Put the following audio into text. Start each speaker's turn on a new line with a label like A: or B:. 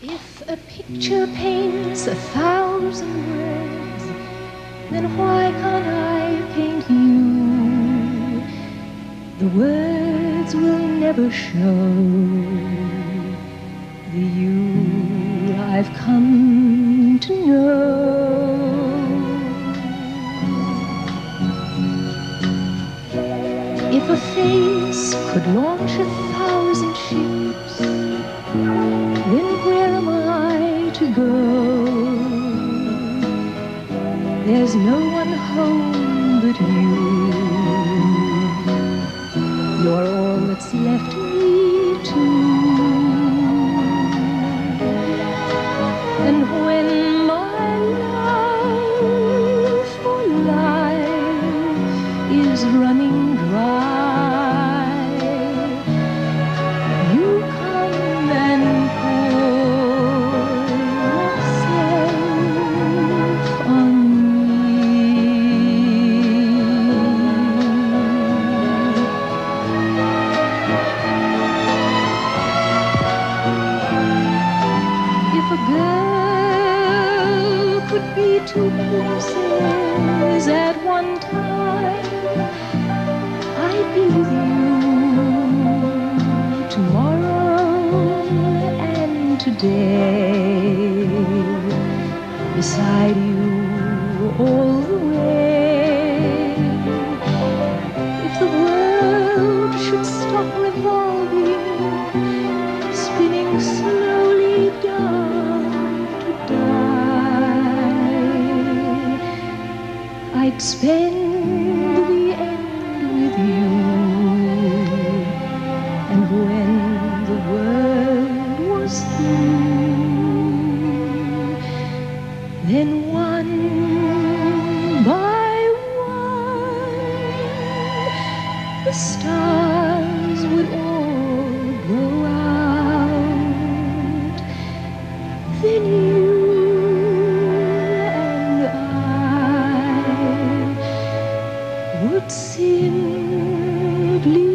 A: If a picture paints 1,000 words, then why can't I paint you? The words will never show the you I've come to know. If a face could launch 1,000 ships, then where am I to go? There's no one home but you. You're all that's left me to. And when my love for life is running dry, you come and pour yourself on me. If a girl could be two princes at one time, I'd be with you tomorrow and today, beside you all the way. If the world should stop revolving, spinning slowly down to die, I'd spend the end with you. And when the world was through, then one by one the stars would all go out. Then you and I would simply